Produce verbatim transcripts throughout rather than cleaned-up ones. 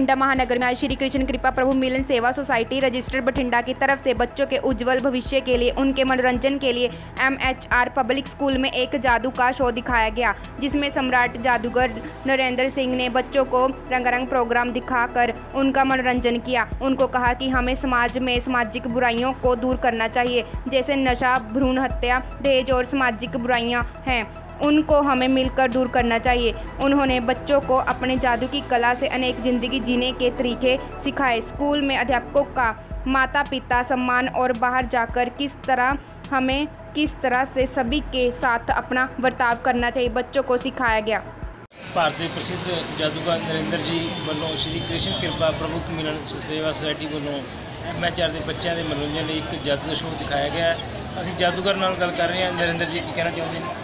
बठिंडा महानगर में आज श्री कृष्ण कृपा प्रभु मिलन सेवा सोसाइटी रजिस्टर्ड बठिंडा की तरफ से बच्चों के उज्जवल भविष्य के लिए उनके मनोरंजन के लिए M H R public school में एक जादू का शो दिखाया गया, जिसमें सम्राट जादूगर नरेंद्र सिंह ने बच्चों को रंगारंग प्रोग्राम दिखाकर उनका मनोरंजन किया। उनको कहा कि हमें समाज में सामाजिक बुराइयों को दूर करना चाहिए, जैसे नशा, भ्रूण हत्या, दहेज और सामाजिक बुराइयां हैं, उनको हमें मिलकर दूर करना चाहिए। उन्होंने बच्चों को अपने जादू की कला से अनेक ज़िंदगी जीने के तरीके सिखाए। स्कूल में अध्यापकों का माता पिता सम्मान और बाहर जाकर किस तरह हमें किस तरह से सभी के साथ अपना बर्ताव करना चाहिए बच्चों को सिखाया गया। भारत के प्रसिद्ध जादूगर नरेंद्र जी वालों श्री कृष्ण कृपा प्रभु मिलन सेवा सोसाइटी वालों एम एच आर के बच्चों के मनोरंजन लिए एक जादू का शो दिखाया गया। असीं जादूगर नाल गल कर रहे हैं। नरेंद्र जी की कहना चाहते हैं?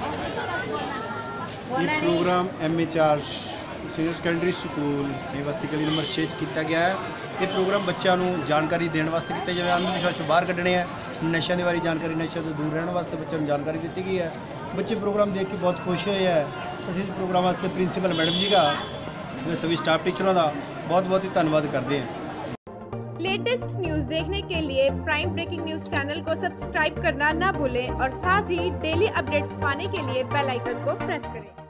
ये programme M H R senior secondary school बस्ती गली नंबर छे किया गया है। ये प्रोग्राम बच्चों को जानकारी देने वास्ते किया जाए, अंधविश्वास बाहर कढ़ने हैं, नशे के बारे जानकारी, नशे तो दूर रहने वास्ते बच्चों को जानकारी दी गई है। बच्चे प्रोग्राम देख के बहुत खुश हुए हैं। अस इस प्रोग्राम वास्ते प्रिंसीपल मैडम जी का, सभी स्टाफ टीचरों का बहुत बहुत ही धन्यवाद करते हैं। लेटेस्ट न्यूज़ देखने के लिए प्राइम ब्रेकिंग न्यूज़ चैनल को सब्सक्राइब करना ना भूलें और साथ ही डेली अपडेट्स पाने के लिए बेल आइकन को प्रेस करें।